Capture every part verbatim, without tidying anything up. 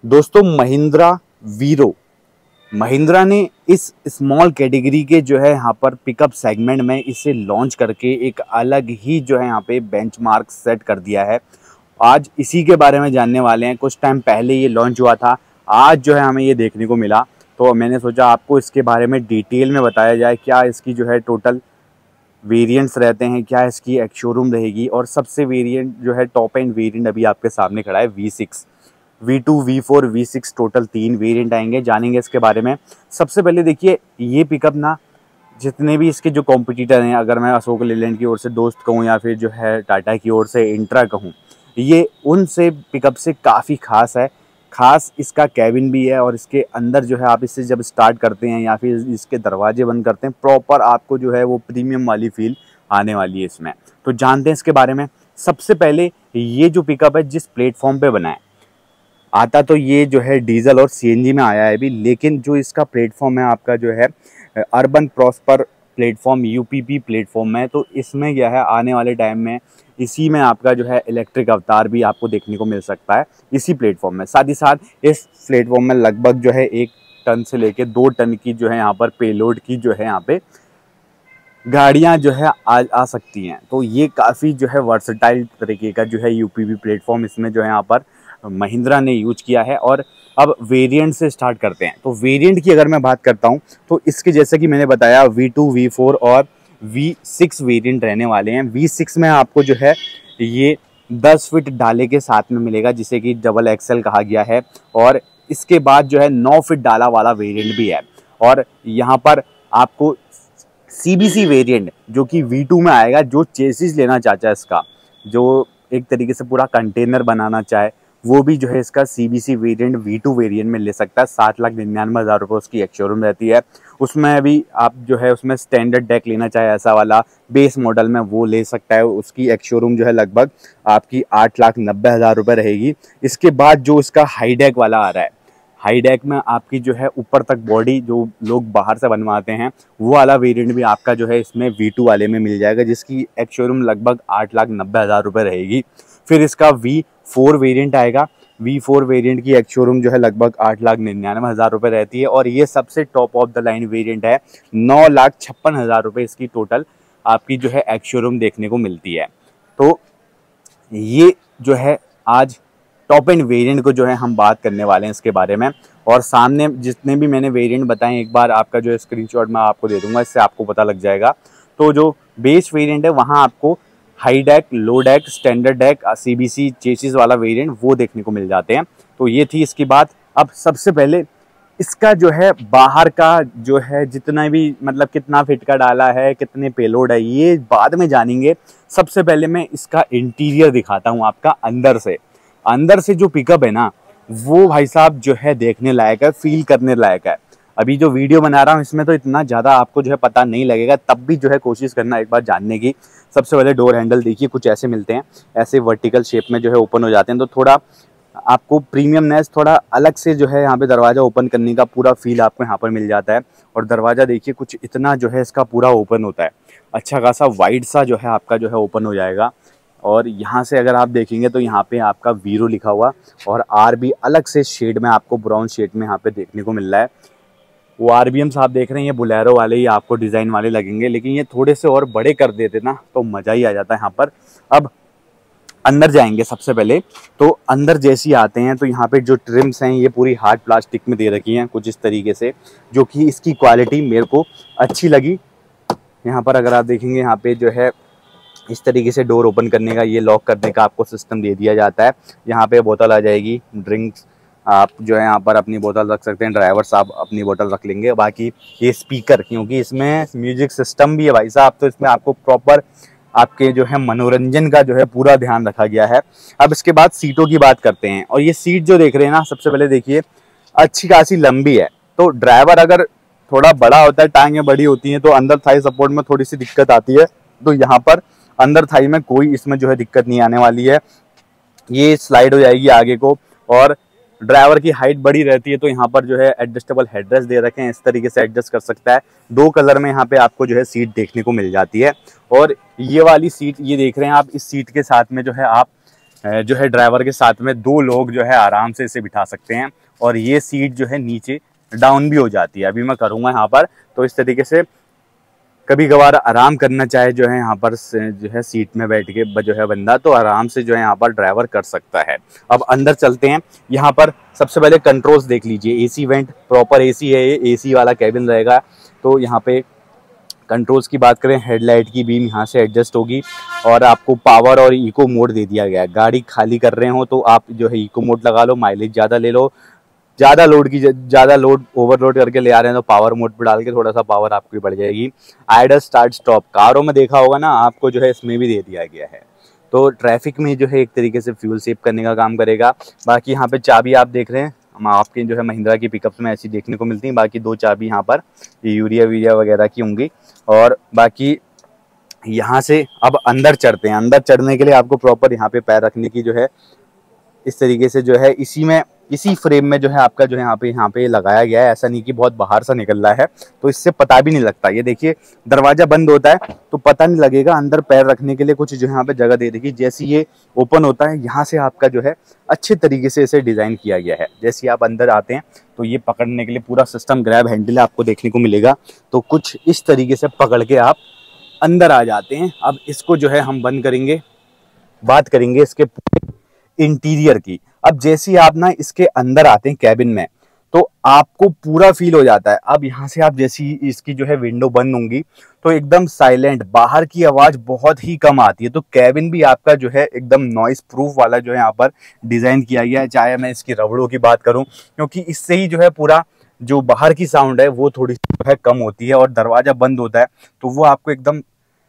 दोस्तों महिंद्रा वीरो, महिंद्रा ने इस स्मॉल कैटेगरी के जो है यहाँ पर पिकअप सेगमेंट में इसे लॉन्च करके एक अलग ही जो है यहाँ पे बेंचमार्क सेट कर दिया है। आज इसी के बारे में जानने वाले हैं। कुछ टाइम पहले ये लॉन्च हुआ था, आज जो है हमें ये देखने को मिला, तो मैंने सोचा आपको इसके बारे में डिटेल में बताया जाए। क्या इसकी जो है टोटल वेरिएंट्स रहते हैं, क्या इसकी एक शोरूम रहेगी, और सबसे वेरिएंट जो है टॉप एंड वेरिएंट अभी आपके सामने खड़ा है V six, V two, V four, V six, total तीन वेरिएंट आएंगे, जानेंगे इसके बारे में। सबसे पहले देखिए ये पिकअप ना, जितने भी इसके जो कॉम्पिटिटर हैं, अगर मैं अशोक लेलैंड की ओर से दोस्त कहूँ या फिर जो है टाटा की ओर से इंट्रा कहूँ, ये उनसे पिकअप से काफ़ी खास है। खास इसका कैबिन भी है, और इसके अंदर जो है आप इससे जब स्टार्ट करते हैं या फिर इसके दरवाजे बंद करते हैं, प्रॉपर आपको जो है वो प्रीमियम वाली फील आने वाली है इसमें। तो जानते हैं इसके बारे में। सबसे पहले ये जो पिकअप है जिस प्लेटफॉर्म पे बना है, आता तो ये जो है डीजल और सीएनजी में आया है अभी, लेकिन जो इसका प्लेटफॉर्म है आपका जो है urban prosper platform, UPP platform है। तो इसमें क्या है आने वाले टाइम में इसी में आपका जो है इलेक्ट्रिक अवतार भी आपको देखने को मिल सकता है इसी प्लेटफॉर्म में। साथ ही साथ इस प्लेटफॉर्म में लगभग जो है एक टन से लेके दो टन की जो है यहाँ पर पेलोड की जो है यहाँ पे गाड़ियाँ जो है आ आ सकती हैं। तो ये काफ़ी जो है वर्सटाइल तरीके का जो है यूपीपी प्लेटफॉर्म इसमें जो है यहाँ पर महिंद्रा ने यूज किया है। और अब वेरिएंट से स्टार्ट करते हैं। तो वेरिएंट की अगर मैं बात करता हूं तो इसके जैसे कि मैंने बताया वी टू, वी फोर और वी सिक्स वेरिएंट रहने वाले हैं। वी सिक्स में आपको जो है ये दस फीट डाले के साथ में मिलेगा, जिसे कि डबल एक्सेल कहा गया है। और इसके बाद जो है नौ फीट डाला वाला वेरिएंट भी है। और यहाँ पर आपको सीबीसी वेरिएंट जो कि वी टू में आएगा, जो चेसिस लेना चाहता है इसका, जो एक तरीके से पूरा कंटेनर बनाना चाहे, वो भी जो है इसका CBC variant V two variant में ले सकता है। सात लाख निन्यानवे हज़ार रुपये उसकी एक शोरूम रहती है। उसमें भी आप जो है उसमें स्टैंडर्ड डेक लेना चाहे ऐसा वाला बेस मॉडल में, वो ले सकता है। उसकी एक शोरूम जो है लगभग आपकी आठ लाख नब्बे हज़ार रुपये रहेगी। इसके बाद जो इसका हाई डेक वाला आ रहा है, हाई डेक में आपकी जो है ऊपर तक बॉडी जो लोग बाहर से बनवाते हैं, वो वाला वेरिएंट भी आपका जो है इसमें वी टू वाले में मिल जाएगा, जिसकी एक शोरूम लगभग आठ लाख नब्बे हज़ार रुपये रहेगी। फिर इसका वी फोर वेरिएंट आएगा। वी फोर वेरिएंट की एक शोरूम जो है लगभग आठ लाख निन्यानवे हज़ार रुपये रहती है। और ये सबसे top of the line variant है। नौ लाख छप्पन हज़ार रुपये इसकी टोटल आपकी जो है एक शोरूम देखने को मिलती है। तो ये जो है आज टॉप एंड वेरिएंट को जो है हम बात करने वाले हैं इसके बारे में। और सामने जितने भी मैंने वेरिएंट बताए, एक बार आपका जो है स्क्रीनशॉट मैं आपको दे दूंगा, इससे आपको पता लग जाएगा। तो जो बेस वेरिएंट है वहाँ आपको high deck, low deck, standard deck, CBC chassis वाला वेरिएंट वो देखने को मिल जाते हैं। तो ये थी इसकी बात। अब सबसे पहले इसका जो है बाहर का जो है जितना भी मतलब कितना फिट का डाला है, कितने पेलोड है, ये बाद में जानेंगे। सबसे पहले मैं इसका इंटीरियर दिखाता हूँ आपका अंदर से। अंदर से जो पिकअप है ना, वो भाई साहब जो है देखने लायक है, फील करने लायक है। अभी जो वीडियो बना रहा हूँ इसमें तो इतना ज़्यादा आपको जो है पता नहीं लगेगा, तब भी जो है कोशिश करना एक बार जानने की। सबसे पहले डोर हैंडल देखिए, कुछ ऐसे मिलते हैं, ऐसे वर्टिकल शेप में जो है ओपन हो जाते हैं। तो थोड़ा आपको प्रीमियमनेस, थोड़ा अलग से जो है यहाँ पे दरवाज़ा ओपन करने का पूरा फील आपको यहाँ पर मिल जाता है। और दरवाज़ा देखिए कुछ इतना जो है इसका पूरा ओपन होता है, अच्छा खासा वाइड सा जो है आपका जो है ओपन हो जाएगा। और यहाँ से अगर आप देखेंगे तो यहाँ पे आपका वीरो लिखा हुआ और आर भी अलग से शेड में आपको ब्राउन शेड में यहाँ पे देखने को मिल रहा है। वो आर बी एम्स आप देख रहे हैं, ये बुलेरो वाले ही आपको डिज़ाइन वाले लगेंगे, लेकिन ये थोड़े से और बड़े कर देते ना तो मज़ा ही आ जाता है यहाँ पर। अब अंदर जाएंगे सबसे पहले। तो अंदर जैसे ही आते हैं तो यहाँ पे जो ट्रिम्स हैं ये पूरी हार्ड प्लास्टिक में दे रखी हैं कुछ इस तरीके से, जो कि इसकी क्वालिटी मेरे को अच्छी लगी। यहाँ पर अगर आप देखेंगे यहाँ पे जो है इस तरीके से डोर ओपन करने का, ये लॉक करने का आपको सिस्टम दे दिया जाता है। यहाँ पे बोतल आ जाएगी, ड्रिंक्स आप जो है यहाँ पर अपनी बोतल रख सकते हैं, ड्राइवर साहब अपनी बोतल रख लेंगे। बाकी ये स्पीकर, क्योंकि इसमें म्यूजिक सिस्टम भी है भाई साहब, तो इसमें आपको प्रॉपर आपके जो है मनोरंजन का जो है पूरा ध्यान रखा गया है। अब इसके बाद सीटों की बात करते हैं। और ये सीट जो देख रहे हैं ना, सबसे पहले देखिए अच्छी खासी लंबी है। तो ड्राइवर अगर थोड़ा बड़ा होता है, टांगें बड़ी होती हैं, तो अंदर थाई सपोर्ट में थोड़ी सी दिक्कत आती है। तो यहाँ पर अंदर थाई में कोई इसमें जो है दिक्कत नहीं आने वाली है। ये स्लाइड हो जाएगी आगे को। और ड्राइवर की हाइट बड़ी रहती है, तो यहाँ पर जो है एडजस्टेबल हेडरेस्ट दे रखे हैं, इस तरीके से एडजस्ट कर सकता है। दो कलर में यहाँ पे आपको जो है सीट देखने को मिल जाती है। और ये वाली सीट ये देख रहे हैं आप, इस सीट के साथ में जो है आप जो है ड्राइवर के साथ में दो लोग जो है आराम से इसे बिठा सकते हैं। और ये सीट जो है नीचे डाउन भी हो जाती है। अभी मैं करूँगा यहाँ पर, तो इस तरीके से कभी कभार आराम करना चाहे जो है यहाँ पर जो है सीट में बैठ के जो है बंदा, तो आराम से जो है यहाँ पर ड्राइवर कर सकता है। अब अंदर चलते हैं। यहाँ पर सबसे पहले कंट्रोल्स देख लीजिए। एसी वेंट, प्रॉपर एसी है, ये एसी वाला कैबिन रहेगा। तो यहाँ पे कंट्रोल्स की बात करें, हेडलाइट की बीम यहाँ से एडजस्ट होगी और आपको पावर और इको मोड दे दिया गया है। गाड़ी खाली कर रहे हो तो आप जो है इको मोड लगा लो, माइलेज ज़्यादा ले लो। ज़्यादा लोड की ज़्यादा लोड ओवरलोड करके ले आ रहे हैं तो पावर मोड पे डाल के थोड़ा सा पावर आपकी बढ़ जाएगी। आइडल स्टार्ट स्टॉप कारों में देखा होगा ना आपको, जो है इसमें भी दे दिया गया है। तो ट्रैफिक में जो है एक तरीके से फ्यूल सेव करने का काम करेगा। बाकी यहाँ पे चाबी आप देख रहे हैं, हम आपके जो है महिंद्रा की पिकअप्स में ऐसी देखने को मिलती हैं। बाकी दो चाबी यहाँ पर यूरिया वीरिया वगैरह की होंगी। और बाकी यहाँ से अब अंदर चढ़ते हैं। अंदर चढ़ने के लिए आपको प्रॉपर यहाँ पे पैर रखने की जो है इस तरीके से जो है इसी में इसी फ्रेम में जो है आपका जो है यहाँ पे यहाँ पे लगाया गया है। ऐसा नहीं कि बहुत बाहर से निकल रहा है, तो इससे पता भी नहीं लगता। ये देखिए दरवाजा बंद होता है तो पता नहीं लगेगा, अंदर पैर रखने के लिए कुछ जो है यहाँ पे जगह दे देगी। जैसे ये ओपन होता है यहाँ से आपका जो है अच्छे तरीके से इसे डिज़ाइन किया गया है। जैसे आप अंदर आते हैं तो ये पकड़ने के लिए पूरा सिस्टम ग्रैब हैंडल आपको देखने को मिलेगा। तो कुछ इस तरीके से पकड़ के आप अंदर आ जाते हैं। अब इसको जो है हम बंद करेंगे, बात करेंगे इसके इंटीरियर की। अब जैसे ही आप ना इसके अंदर आते हैं कैबिन में, तो आपको पूरा फील हो जाता है। अब यहाँ से आप जैसी इसकी जो है विंडो बंद होंगी तो एकदम साइलेंट, बाहर की आवाज़ बहुत ही कम आती है। तो कैबिन भी आपका जो है एकदम नॉइस प्रूफ वाला जो है यहाँ पर डिज़ाइन किया गया है। चाहे मैं इसकी रबड़ों की बात करूँ, क्योंकि इससे ही जो है पूरा जो बाहर की साउंड है वो थोड़ी सी जो है कम होती है। और दरवाज़ा बंद होता है तो वो आपको एकदम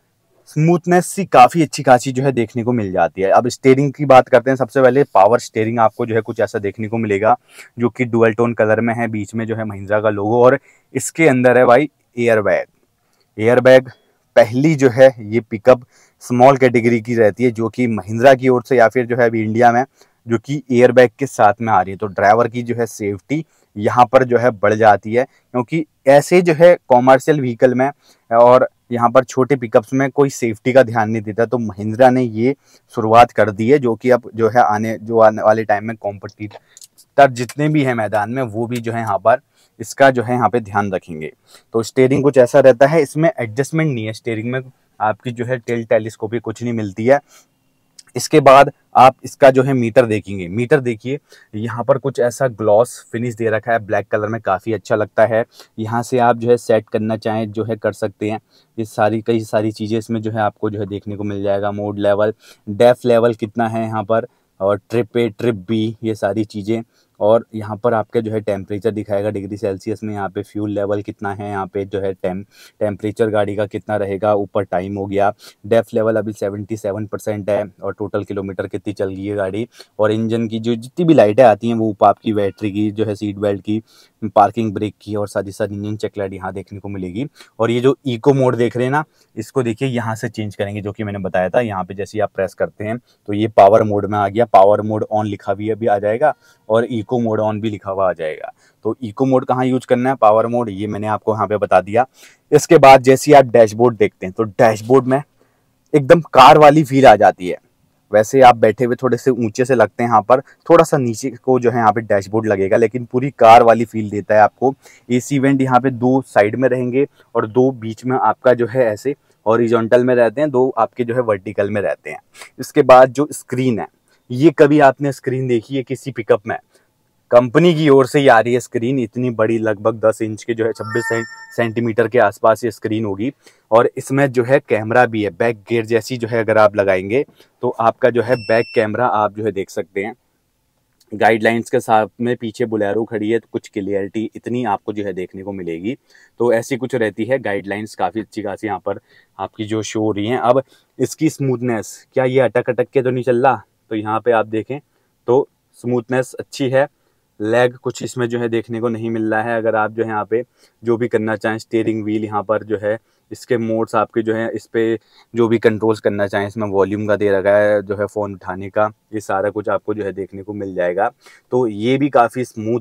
स्मूथनेस सी काफ़ी अच्छी खासी जो है देखने को मिल जाती है। अब स्टीयरिंग की बात करते हैं। सबसे पहले पावर स्टीयरिंग आपको जो है कुछ ऐसा देखने को मिलेगा, जो कि डुअल टोन कलर में है। बीच में जो है महिंद्रा का लोगो और इसके अंदर है भाई एयर बैग। एयर बैग पहली जो है ये पिकअप स्मॉल कैटेगरी की रहती है जो कि महिंद्रा की ओर से या फिर जो है अभी इंडिया में जो कि एयर बैग के साथ में आ रही है। तो ड्राइवर की जो है सेफ्टी यहाँ पर जो है बढ़ जाती है, क्योंकि ऐसे जो है कॉमर्शियल व्हीकल में और यहाँ पर छोटे पिकअप्स में कोई सेफ्टी का ध्यान नहीं देता। तो महिंद्रा ने ये शुरुआत कर दी है, जो कि अब जो है आने जो आने वाले टाइम में कॉम्पिटिटर जितने भी हैं मैदान में वो भी जो है यहाँ पर इसका जो है यहाँ पे ध्यान रखेंगे। तो स्टीयरिंग कुछ ऐसा रहता है, इसमें एडजस्टमेंट नहीं है। स्टीयरिंग में आपकी जो है टिल्ट टेलीस्कोपी कुछ नहीं मिलती है। इसके बाद आप इसका जो है मीटर देखेंगे। मीटर देखिए, यहाँ पर कुछ ऐसा ग्लॉस फिनिश दे रखा है ब्लैक कलर में, काफ़ी अच्छा लगता है। यहाँ से आप जो है सेट करना चाहें जो है कर सकते हैं। ये सारी कई सारी चीज़ें इसमें जो है आपको जो है देखने को मिल जाएगा। मोड लेवल, डेफ लेवल कितना है यहाँ पर, और ट्रिप ए ट्रिप बी, ये सारी चीज़ें। और यहाँ पर आपके जो है टेम्परेचर दिखाएगा डिग्री सेल्सियस में। यहाँ पे फ्यूल लेवल कितना है, यहाँ पे जो है टेम टेम्परेचर गाड़ी का कितना रहेगा, ऊपर टाइम हो गया। डेफ लेवल अभी सेवेंटी सेवन परसेंट है और टोटल किलोमीटर कितनी चल गई है गाड़ी। और इंजन की जो जितनी भी लाइटें आती हैं वो ऊपर आपकी बैटरी की जो है, सीट बेल्ट की, पार्किंग ब्रेक की और साथ ही साथ इंजन चेक लाइट यहाँ देखने को मिलेगी। और ये जो इको मोड देख रहे हैं ना, इसको देखिए यहाँ से चेंज करेंगे, जो कि मैंने बताया था। यहाँ पे जैसे आप प्रेस करते हैं तो ये पावर मोड में आ गया। पावर मोड ऑन लिखा भी अभी आ जाएगा और इको मोड ऑन भी लिखा हुआ आ जाएगा। तो इको मोड कहाँ यूज करना है, पावर मोड, ये मैंने आपको यहाँ पे बता दिया। इसके बाद जैसे आप डैशबोर्ड देखते हैं तो डैशबोर्ड में एकदम कार वाली फील आ जाती है। वैसे आप बैठे हुए थोड़े से ऊंचे से लगते हैं, यहाँ पर थोड़ा सा नीचे को जो है यहाँ पे डैशबोर्ड लगेगा, लेकिन पूरी कार वाली फील देता है आपको। एसी वेंट यहाँ पे दो साइड में रहेंगे और दो बीच में आपका जो है ऐसे हॉरिजॉन्टल में रहते हैं, दो आपके जो है वर्टिकल में रहते हैं। इसके बाद जो स्क्रीन है, ये कभी आपने स्क्रीन देखी है किसी पिकअप में? कंपनी की ओर से ही आ रही है स्क्रीन, इतनी बड़ी, लगभग दस इंच के जो है छब्बीस सेंटीमीटर के आसपास ये स्क्रीन होगी। और इसमें जो है कैमरा भी है, बैक गियर जैसी जो है अगर आप लगाएंगे तो आपका जो है बैक कैमरा आप जो है देख सकते हैं। गाइडलाइंस के साथ में पीछे बोलेरो खड़ी है तो कुछ क्लियरिटी इतनी आपको जो है देखने को मिलेगी। तो ऐसी कुछ रहती है गाइडलाइंस, काफ़ी अच्छी खासी यहाँ पर आपकी जो शो हो रही हैं। अब इसकी स्मूथनेस, क्या ये अटक अटक के तो नहीं चल रहा? तो यहाँ पे आप देखें तो स्मूथनेस अच्छी है। लैग कुछ इसमें जो है देखने को नहीं मिल रहा है। अगर आप जो है यहाँ पे जो भी करना चाहें, स्टीयरिंग व्हील यहाँ पर जो है इसके मोड्स आपके जो है इस पे जो भी कंट्रोल्स करना चाहें, इसमें वॉल्यूम का दे रखा है, जो है फ़ोन उठाने का, ये सारा कुछ आपको जो है देखने को मिल जाएगा। तो ये भी काफ़ी स्मूथ है।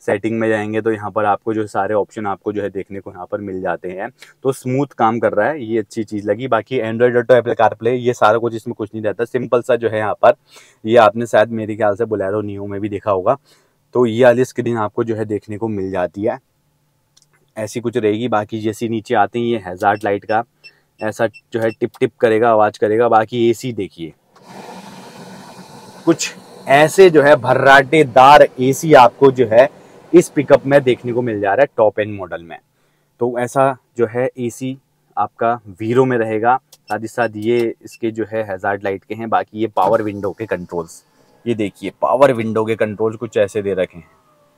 सेटिंग में जाएंगे तो यहाँ पर आपको जो सारे ऑप्शन आपको जो है देखने को यहाँ पर मिल जाते हैं। तो स्मूथ काम कर रहा है, ये अच्छी चीज़ लगी। बाकी एंड्रॉइड ऑटो, एप्पल कारप्ले, ये सारा कुछ इसमें कुछ नहीं रहता, सिंपल सा जो है यहाँ पर, ये आपने शायद मेरे ख्याल से बोलेरो नियो में भी देखा होगा। तो ये वाली स्क्रीन आपको जो है देखने को मिल जाती है, ऐसी कुछ रहेगी। बाकी जैसे नीचे आते हैं, ये हैजार्ड लाइट का ऐसा जो है टिप टिप करेगा, आवाज़ करेगा। बाकी एसी देखिए, कुछ ऐसे जो है भर्राटेदार एसी आपको जो है इस पिकअप में देखने को मिल जा रहा है टॉप एंड मॉडल में। तो ऐसा जो है एसी आपका वीरो में रहेगा। साथ ही साथ ये इसके जो है हैजार्ड लाइट के हैं। बाकी ये पावर विंडो के कंट्रोल्स, ये देखिए पावर विंडो के कंट्रोल्स कुछ ऐसे दे रखे हैं।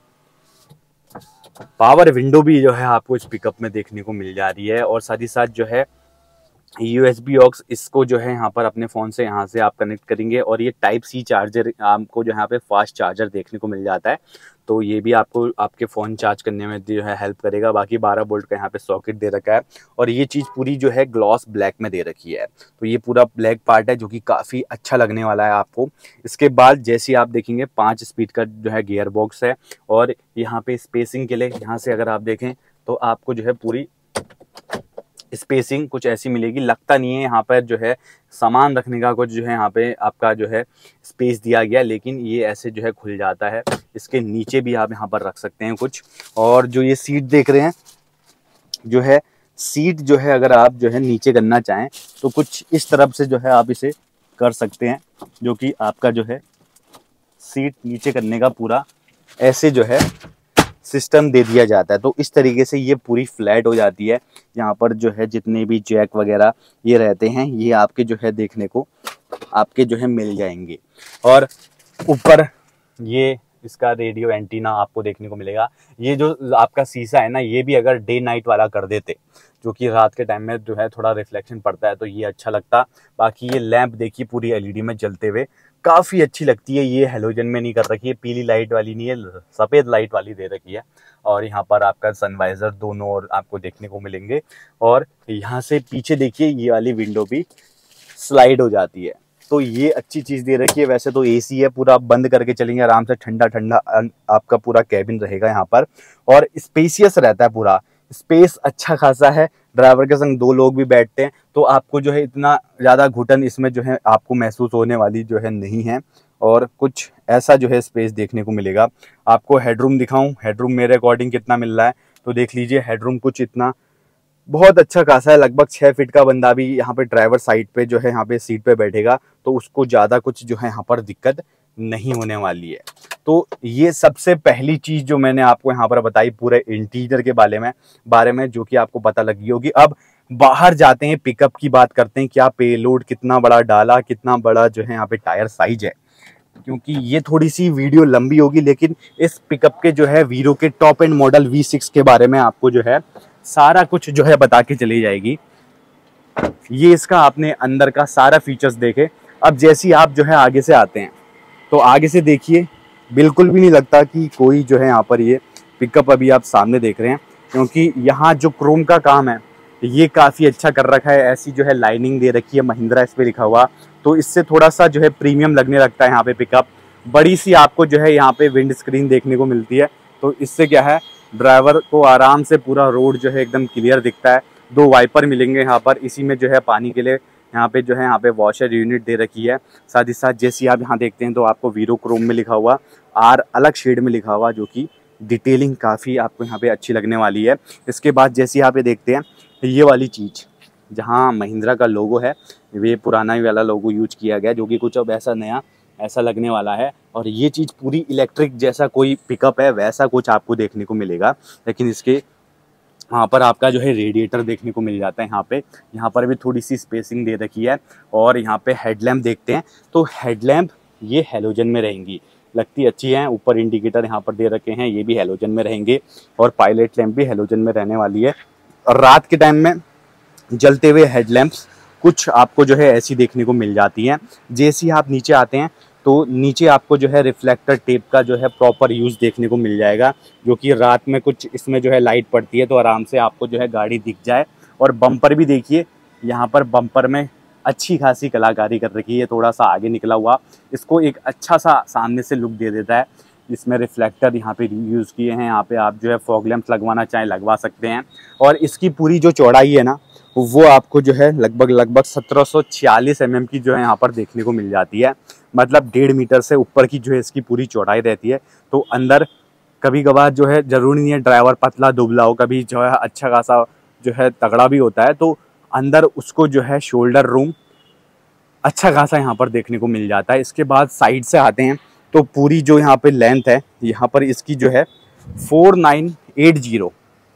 पावर विंडो भी जो है आपको इस पिकअप में देखने को मिल जा रही है। और साथ ही साथ जो है यूएसबी ऑक्स, इसको जो है यहाँ पर अपने फ़ोन से यहाँ से आप कनेक्ट करेंगे। और ये टाइप सी चार्जर आपको जो यहाँ पे फास्ट चार्जर देखने को मिल जाता है। तो ये भी आपको आपके फ़ोन चार्ज करने में जो है हेल्प करेगा। बाकी बारह वोल्ट का यहाँ पे सॉकेट दे रखा है। और ये चीज़ पूरी जो है ग्लॉस ब्लैक में दे रखी है। तो ये पूरा ब्लैक पार्ट है जो कि काफ़ी अच्छा लगने वाला है आपको। इसके बाद जैसे आप देखेंगे पाँच स्पीड का जो है गियर बॉक्स है। और यहाँ पे स्पेसिंग के लिए यहाँ से अगर आप देखें तो आपको जो है पूरी स्पेसिंग कुछ ऐसी मिलेगी। लगता नहीं है यहाँ पर जो है सामान रखने का कुछ जो है यहाँ पे आपका जो है स्पेस दिया गया, लेकिन ये ऐसे जो है खुल जाता है। इसके नीचे भी आप यहाँ पर रख सकते हैं कुछ। और जो ये सीट देख रहे हैं, जो है सीट जो है अगर आप जो है नीचे करना चाहें तो कुछ इस तरफ से जो है आप इसे कर सकते हैं, जो कि आपका जो है सीट नीचे करने का पूरा ऐसे जो है सिस्टम दे दिया जाता है। तो इस तरीके से ये पूरी फ्लैट हो जाती है। यहाँ पर जो है जितने भी जैक वगैरह ये रहते हैं, ये आपके जो है देखने को आपके जो है मिल जाएंगे। और ऊपर ये इसका रेडियो एंटीना आपको देखने को मिलेगा। ये जो आपका शीशा है ना, ये भी अगर डे नाइट वाला कर देते, जो कि रात के टाइम में जो है थोड़ा रिफ्लेक्शन पड़ता है, तो ये अच्छा लगता। बाकी ये लैंप देखिए पूरी एलईडी में जलते हुए, काफ़ी अच्छी लगती है। ये हेलोजन में नहीं कर रखी है, पीली लाइट वाली नहीं है, सफ़ेद लाइट वाली दे रखी है। और यहाँ पर आपका सनवाइज़र दोनों और आपको देखने को मिलेंगे। और यहाँ से पीछे देखिए ये वाली विंडो भी स्लाइड हो जाती है। तो ये अच्छी चीज़ दे रखी है। वैसे तो एसी है, पूरा बंद करके चलेंगे आराम से, ठंडा ठंडा आपका पूरा कैबिन रहेगा यहाँ पर। और स्पेसियस रहता है, पूरा स्पेस अच्छा खासा है। ड्राइवर के संग दो लोग भी बैठते हैं तो आपको जो है इतना ज़्यादा घुटन इसमें जो है आपको महसूस होने वाली जो है नहीं है। और कुछ ऐसा जो है स्पेस देखने को मिलेगा। आपको हेडरूम दिखाऊं, हेडरूम मेरे अकॉर्डिंग कितना मिल रहा है तो देख लीजिए। हेडरूम कुछ इतना बहुत अच्छा खासा है, लगभग छः फीट का बंदा भी यहाँ पे ड्राइवर साइड पे जो है यहाँ पे सीट पे बैठेगा तो उसको ज़्यादा कुछ जो है यहाँ पर दिक्कत नहीं होने वाली है। तो ये सबसे पहली चीज़ जो मैंने आपको यहाँ पर बताई पूरे इंटीरियर के बारे में बारे में जो कि आपको पता लगी होगी। अब बाहर जाते हैं, पिकअप की बात करते हैं। क्या पेलोड कितना बड़ा डाला, कितना बड़ा जो है यहाँ पे टायर साइज है, क्योंकि ये थोड़ी सी वीडियो लंबी होगी। लेकिन इस पिकअप के जो है वीरो के top end model V six के बारे में आपको जो है सारा कुछ जो है बता के चली जाएगी। ये इसका आपने अंदर का सारा फीचर्स देखे। अब जैसे आप जो है आगे से आते हैं तो आगे से देखिए, बिल्कुल भी नहीं लगता कि कोई जो है यहाँ पर ये पिकअप अभी आप सामने देख रहे हैं, क्योंकि यहाँ जो क्रोम का काम है ये काफ़ी अच्छा कर रखा है। ऐसी जो है लाइनिंग दे रखी है, महिंद्रा इस पर लिखा हुआ, तो इससे थोड़ा सा जो है प्रीमियम लगने लगता है यहाँ पे पिकअप। बड़ी सी आपको जो है यहाँ पे विंड स्क्रीन देखने को मिलती है, तो इससे क्या है ड्राइवर को आराम से पूरा रोड जो है एकदम क्लियर दिखता है। दो वाइपर मिलेंगे यहाँ पर, इसी में जो है पानी के लिए यहाँ पे जो है यहाँ पे वॉशर यूनिट दे रखी है। साथ ही साथ जैसे आप यहाँ देखते हैं तो आपको वीरो क्रोम में लिखा हुआ, आर अलग शेड में लिखा हुआ, जो कि डिटेलिंग काफ़ी आपको यहाँ पे अच्छी लगने वाली है। इसके बाद जैसे यहाँ पे देखते हैं ये वाली चीज़ जहाँ महिंद्रा का लोगो है, वे पुराना ही वाला लोगो यूज किया गया, जो कि कुछ अब ऐसा नया ऐसा लगने वाला है। और ये चीज़ पूरी इलेक्ट्रिक जैसा कोई पिकअप है वैसा कुछ आपको देखने को मिलेगा। लेकिन इसके यहाँ पर आपका जो है रेडिएटर देखने को मिल जाता है। यहाँ पे यहाँ पर भी थोड़ी सी स्पेसिंग दे रखी है। और यहाँ पे हेडलैम्प देखते हैं तो हेडलैम्प ये हेलोजन में रहेंगी, लगती अच्छी हैं। ऊपर इंडिकेटर यहाँ पर दे रखे हैं, ये भी हेलोजन में रहेंगे। और पायलट लैंप भी हेलोजन में रहने वाली है। और रात के टाइम में जलते हुए हेडलैम्प्स कुछ आपको जो है ऐसी देखने को मिल जाती हैं। जैसे ही आप नीचे आते हैं तो नीचे आपको जो है रिफ्लेक्टर टेप का जो है प्रॉपर यूज़ देखने को मिल जाएगा, जो कि रात में कुछ इसमें जो है लाइट पड़ती है तो आराम से आपको जो है गाड़ी दिख जाए। और बम्पर भी देखिए, यहाँ पर बम्पर में अच्छी खासी कलाकारी कर रखी है, थोड़ा सा आगे निकला हुआ, इसको एक अच्छा सा सामने से लुक दे देता है। इसमें रिफ्लेक्टर यहाँ पे यूज़ किए हैं। यहाँ पे आप जो है फॉग लैंप्स लगवाना चाहें लगवा सकते हैं। और इसकी पूरी जो चौड़ाई है ना वो आपको जो है लगभग लगभग सत्रह सौ छियालीस एम एम की जो है यहाँ पर देखने को मिल जाती है। मतलब डेढ़ मीटर से ऊपर की जो है इसकी पूरी चौड़ाई रहती है। तो अंदर कभी कभार जो है ज़रूरी नहीं है ड्राइवर पतला दुबला हो, कभी जो है अच्छा खासा जो है तगड़ा भी होता है, तो अंदर उसको जो है शोल्डर रूम अच्छा खासा यहाँ पर देखने को मिल जाता है। इसके बाद साइड से आते हैं तो पूरी जो यहाँ पे लेंथ है यहाँ पर इसकी जो है फोर नाइन एट जीरो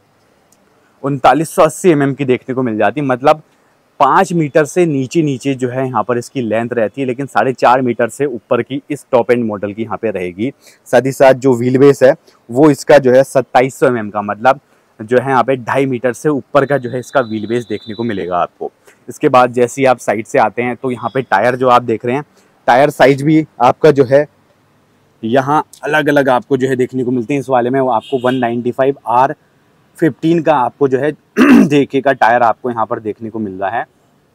उनतालीस सौ अस्सी एम एम की देखने को मिल जाती है। मतलब पाँच मीटर से नीचे नीचे जो है यहाँ पर इसकी लेंथ रहती है, लेकिन साढ़े चार मीटर से ऊपर की इस टॉप एंड मॉडल की यहाँ पे रहेगी। साथ ही साथ जो व्हील बेस है वो इसका जो है सत्ताईस सौ एम एम का, मतलब जो है यहाँ पे ढाई मीटर से ऊपर का जो है इसका व्हील बेस देखने को मिलेगा आपको। इसके बाद जैसे ही आप साइड से आते हैं तो यहाँ पे टायर जो आप देख रहे हैं, टायर साइज भी आपका जो है यहाँ अलग अलग आपको जो है देखने को मिलते हैं। इस वाले में वो आपको one ninety five R fifteen का आपको जो है जेके का टायर आपको यहाँ पर देखने को मिल रहा है।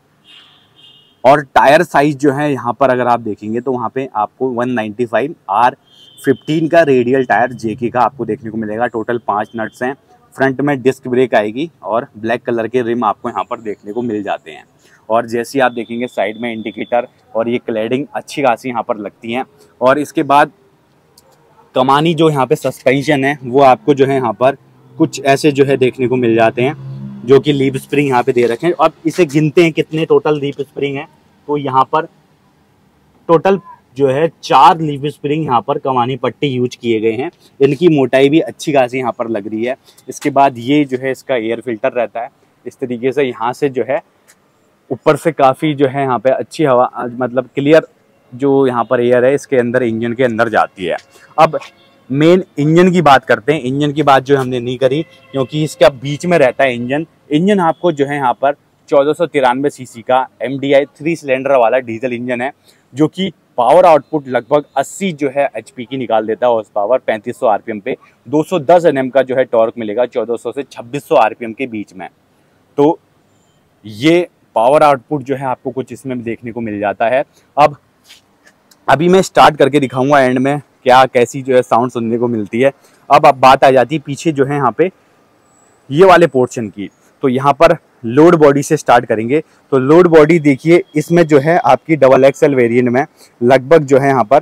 और टायर साइज जो है यहाँ पर अगर आप देखेंगे तो वहाँ पे आपको one ninety five R fifteen का रेडियल टायर जेके का आपको देखने को मिलेगा। टोटल पाँच नट्स हैं, फ्रंट में डिस्क ब्रेक आएगी और ब्लैक कलर के रिम आपको यहाँ पर देखने को मिल जाते हैं। और जैसे आप देखेंगे साइड में इंडिकेटर और ये क्लैडिंग अच्छी खासी यहाँ पर लगती हैं। और इसके बाद कमानी जो यहाँ पे सस्पेंशन है वो आपको जो है यहाँ पर कुछ ऐसे जो है देखने को मिल जाते हैं, जो कि लीफ स्प्रिंग यहाँ पे दे रखे हैं। अब इसे गिनते हैं कितने टोटल लीफ स्प्रिंग है, तो यहाँ पर टोटल जो है चार लीफ स्प्रिंग यहाँ पर कमानी पट्टी यूज किए गए हैं। इनकी मोटाई भी अच्छी खासी यहाँ पर लग रही है। इसके बाद ये जो है इसका एयर फिल्टर रहता है इस तरीके से, यहाँ से जो है ऊपर से काफ़ी जो है यहाँ पे अच्छी हवा, मतलब क्लियर जो यहाँ पर एयर है इसके अंदर इंजन के अंदर जाती है। अब मेन इंजन की बात करते हैं। इंजन की बात जो हमने नहीं करी क्योंकि इसका बीच में रहता है इंजन। इंजन आपको जो है यहाँ पर चौदह सौ तिरानवे सीसी का M D I three cylinder वाला डीजल इंजन है, जो कि पावर आउटपुट लगभग अस्सी जो है एचपी की निकाल देता है। हॉर्स पावर पैंतीस सौ आरपीएम पे दो सौ दस एनएम का जो है टॉर्क मिलेगा चौदह सौ से छब्बीस सौ आरपीएम के बीच में। तो ये पावर आउटपुट जो है आपको कुछ इसमें देखने को मिल जाता है। अब अभी मैं स्टार्ट करके दिखाऊंगा एंड में क्या कैसी जो है साउंड सुनने को मिलती है। अब अब बात आ जाती है पीछे जो है यहाँ पे ये वाले पोर्शन की। तो यहाँ पर लोड बॉडी से स्टार्ट करेंगे। तो लोड बॉडी देखिए, इसमें जो है आपकी डबल एक्सएल वेरिएंट में लगभग जो है यहाँ पर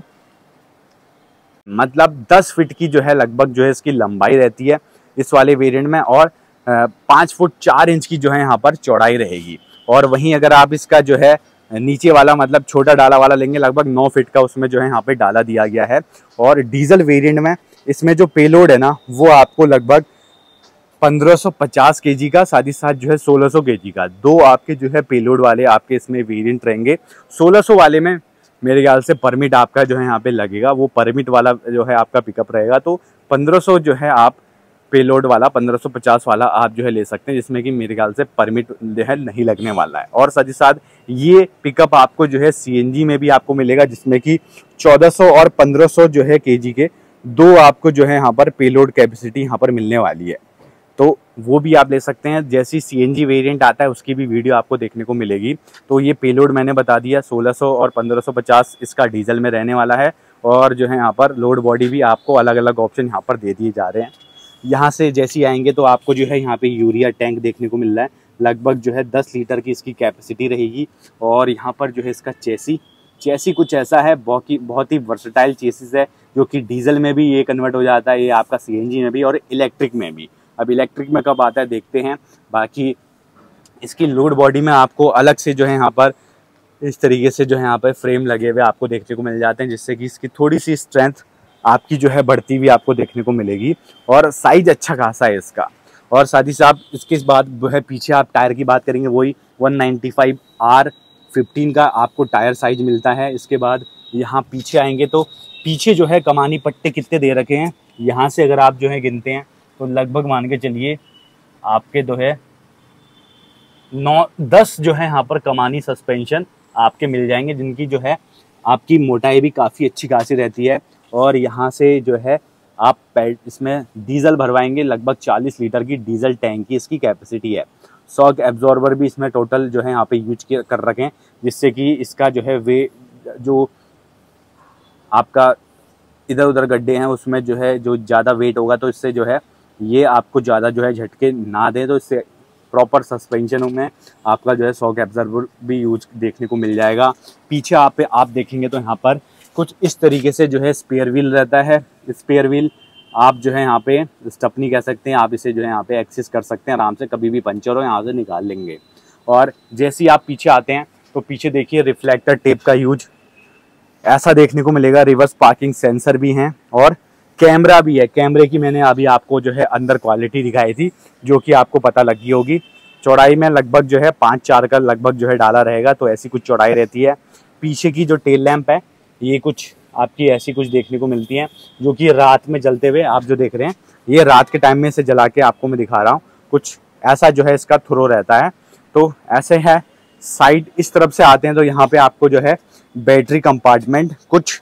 मतलब दस फीट की जो है लगभग जो है इसकी लंबाई रहती है इस वाले वेरिएंट में, और पाँच फुट चार इंच की जो है यहाँ पर चौड़ाई रहेगी। और वहीं अगर आप इसका जो है नीचे वाला मतलब छोटा डाला वाला लेंगे लगभग नौ फीट का, उसमें जो है यहाँ पे डाला दिया गया है। और डीजल वेरिएंट में इसमें जो पेलोड है ना वो आपको लगभग पंद्रह सौ पचास केजी का, साथ ही साथ जो है सोलह सौ केजी का, दो आपके जो है पेलोड वाले आपके इसमें वेरिएंट रहेंगे। सोलह सौ वाले में मेरे ख्याल से परमिट आपका जो है यहाँ पे लगेगा, वो परमिट वाला जो है आपका पिकअप रहेगा। तो पंद्रह सौ जो है आप पेलोड वाला पंद्रह सौ पचास वाला आप जो है ले सकते हैं, जिसमें कि मेरे ख्याल से परमिट जो है नहीं लगने वाला है। और साथ ही साथ ये पिकअप आपको जो है सीएनजी में भी आपको मिलेगा, जिसमें कि चौदह सौ और पंद्रह सौ जो है केजी के दो आपको जो है यहाँ पर पेलोड कैपेसिटी यहाँ पर मिलने वाली है। तो वो भी आप ले सकते हैं। जैसी सीएनजी वेरिएंट आता है उसकी भी वीडियो आपको देखने को मिलेगी। तो ये पेलोड मैंने बता दिया सोलह सौ और पंद्रह सौ पचास इसका डीजल में रहने वाला है। और जो है यहाँ पर लोड बॉडी भी आपको अलग अलग ऑप्शन यहाँ पर दे दिए जा रहे हैं। यहाँ से जैसे ही आएंगे तो आपको जो है यहाँ पे यूरिया टैंक देखने को मिल रहा है, लगभग जो है दस लीटर की इसकी कैपेसिटी रहेगी। और यहाँ पर जो है इसका चेसी चेसी कुछ ऐसा है, बहुत ही बहुत ही वर्सटाइल चेसिस है, जो कि डीजल में भी ये कन्वर्ट हो जाता है, ये आपका सीएनजी में भी और इलेक्ट्रिक में भी। अब इलेक्ट्रिक में कब आता है देखते हैं। बाकी इसकी लोड बॉडी में आपको अलग से जो है यहाँ पर इस तरीके से जो है यहाँ पर फ्रेम लगे हुए आपको देखने को मिल जाते हैं, जिससे कि इसकी थोड़ी सी स्ट्रेंथ आपकी जो है बढ़ती हुई आपको देखने को मिलेगी। और साइज अच्छा खासा है इसका। और साथ ही साथ इसके बाद जो है पीछे आप टायर की बात करेंगे, वही one ninety five R fifteen का आपको टायर साइज मिलता है। इसके बाद यहाँ पीछे आएंगे तो पीछे जो है कमानी पट्टे कितने दे रखे हैं, यहाँ से अगर आप जो है गिनते हैं तो लगभग मान के चलिए आपके जो है नौ दस जो है यहाँ पर कमानी सस्पेंशन आपके मिल जाएंगे, जिनकी जो है आपकी मोटाई भी काफ़ी अच्छी खासी रहती है। और यहाँ से जो है आप इसमें डीजल भरवाएंगे, लगभग चालीस लीटर की डीजल टैंक की इसकी कैपेसिटी है। शॉक एब्जॉर्बर भी इसमें टोटल जो है यहाँ पे यूज कर रखे हैं, जिससे कि इसका जो है वे जो आपका इधर उधर गड्ढे हैं उसमें जो है जो ज़्यादा वेट होगा तो इससे जो है ये आपको ज़्यादा जो है झटके ना दे, तो इससे प्रॉपर सस्पेंशन में आपका जो है शॉक एब्जॉर्बर भी यूज देखने को मिल जाएगा। पीछे आप पे आप देखेंगे तो यहाँ पर कुछ इस तरीके से जो है स्पेयर व्हील रहता है। स्पेयर व्हील आप जो है यहाँ पे स्टपनी कह सकते हैं, आप इसे जो है यहाँ पे एक्सेस कर सकते हैं आराम से, कभी भी पंचर हो यहाँ से निकाल लेंगे। और जैसे ही आप पीछे आते हैं तो पीछे देखिए रिफ्लेक्टर टेप का यूज ऐसा देखने को मिलेगा। रिवर्स पार्किंग सेंसर भी हैं और कैमरा भी है। कैमरे की मैंने अभी आपको जो है अंदर क्वालिटी दिखाई थी जो कि आपको पता लगी होगी। चौड़ाई में लगभग जो है पाँच चार का लगभग जो है डाला रहेगा, तो ऐसी कुछ चौड़ाई रहती है। पीछे की जो टेल लैंप है ये कुछ आपकी ऐसी कुछ देखने को मिलती हैं जो कि रात में जलते हुए आप जो देख रहे हैं, ये रात के टाइम में से जला के आपको मैं दिखा रहा हूँ। कुछ ऐसा जो है इसका थ्रो रहता है, तो ऐसे है। साइड इस तरफ से आते हैं तो यहाँ पे आपको जो है बैटरी कंपार्टमेंट कुछ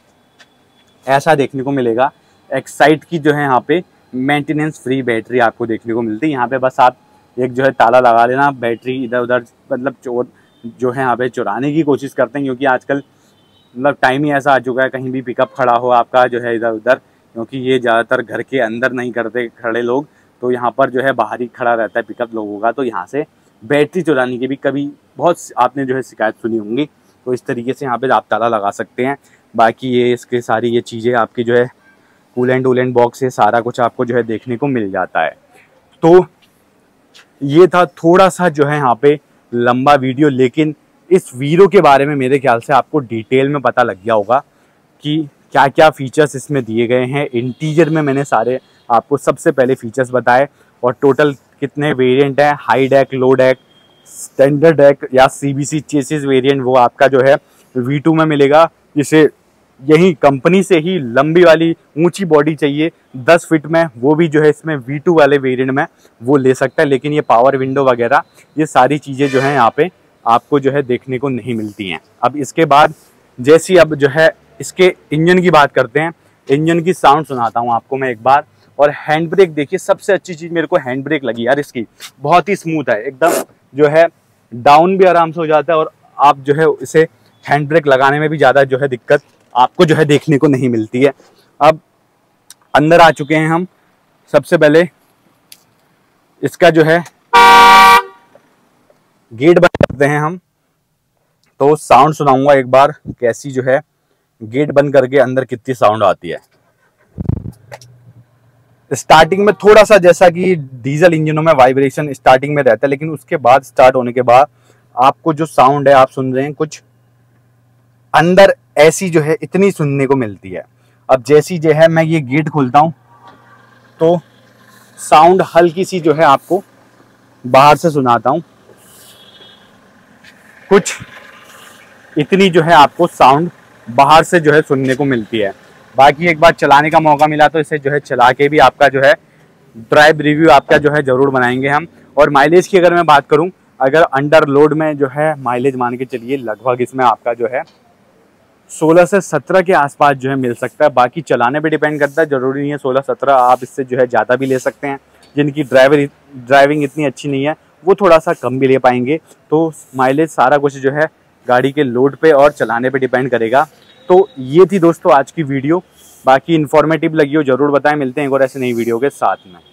ऐसा देखने को मिलेगा। एक्साइट की जो है यहाँ पे मेंटेनेंस फ्री बैटरी आपको देखने को मिलती है। यहाँ पे बस आप एक जो है ताला लगा लेना, बैटरी इधर उधर मतलब चोर जो है यहाँ पे चुराने की कोशिश करते हैं, क्योंकि आजकल मतलब टाइम ही ऐसा आ चुका है कहीं भी पिकअप खड़ा हो आपका जो है इधर उधर, क्योंकि ये ज़्यादातर घर के अंदर नहीं करते खड़े लोग, तो यहाँ पर जो है बाहर ही खड़ा रहता है पिकअप लोगों का, तो यहाँ से बैटरी चुराने की भी कभी बहुत आपने जो है शिकायत सुनी होंगी। तो इस तरीके से यहाँ पे आप ताला लगा सकते हैं। बाकी ये इसके सारी ये चीज़ें आपकी जो है कूलेंट वूलेंट बॉक्स, ये सारा कुछ आपको जो है देखने को मिल जाता है। तो ये था थोड़ा सा जो है यहाँ पे लंबा वीडियो, लेकिन इस वीरो के बारे में मेरे ख्याल से आपको डिटेल में पता लग गया होगा कि क्या क्या फीचर्स इसमें दिए गए हैं। इंटीरियर में मैंने सारे आपको सबसे पहले फीचर्स बताए और टोटल कितने वेरिएंट है, high deck, low deck, standard deck या सीबीसी चेसिस वेरिएंट, वो आपका जो है वी टू में मिलेगा। जिसे यही कंपनी से ही लंबी वाली ऊंची बॉडी चाहिए दस फीट में, वो भी जो है इसमें वी टू वाले वेरिएंट में वो ले सकता है। लेकिन ये पावर विंडो वगैरह ये सारी चीज़ें जो है यहाँ पे आपको जो है देखने को नहीं मिलती हैं। अब इसके बाद जैसी अब जो है इसके इंजन की बात करते हैं, इंजन की साउंड सुनाता हूँ आपको मैं एक बार। और हैंड ब्रेक देखिए, सबसे अच्छी चीज़ मेरे को हैंड ब्रेक लगी यार इसकी, बहुत ही स्मूथ है एकदम, जो है डाउन भी आराम से हो जाता है और आप जो है इसे हैंड ब्रेक लगाने में भी ज़्यादा जो है दिक्कत आपको जो है देखने को नहीं मिलती है। अब अंदर आ चुके हैं हम। सबसे पहले इसका जो है गेट बंद करते हैं हम, तो साउंड सुनाऊंगा एक बार कैसी जो है गेट बंद करके अंदर कितनी साउंड आती है। स्टार्टिंग में थोड़ा सा जैसा कि डीजल इंजनों में वाइब्रेशन स्टार्टिंग में रहता है, लेकिन उसके बाद स्टार्ट होने के बाद आपको जो साउंड है आप सुन रहे हैं कुछ अंदर ऐसी जो है इतनी सुनने को मिलती है। अब जैसी जो है मैं ये गेट खोलता हूं तो साउंड हल्की सी जो है आपको बाहर से सुनाता हूं, कुछ इतनी जो है आपको साउंड बाहर से जो है सुनने को मिलती है। बाकी एक बार चलाने का मौका मिला तो इसे जो है चला के भी आपका जो है ड्राइव रिव्यू आपका जो है ज़रूर बनाएंगे हम। और माइलेज की अगर मैं बात करूं, अगर अंडर लोड में जो है माइलेज मान के चलिए लगभग इसमें आपका जो है सोलह से सत्रह के आसपास जो है मिल सकता है। बाकी चलाने पे डिपेंड करता है, ज़रूरी नहीं है सोलह सत्रह, आप इससे जो है ज़्यादा भी ले सकते हैं। जिनकी ड्राइवर ड्राइविंग इतनी अच्छी नहीं है वो थोड़ा सा कम भी ले पाएंगे। तो माइलेज सारा कुछ जो है गाड़ी के लोड पे और चलाने पे डिपेंड करेगा। तो ये थी दोस्तों आज की वीडियो, बाकी इन्फॉर्मेटिव लगी हो ज़रूर बताएं। मिलते हैं एक और ऐसे नई वीडियो के साथ में।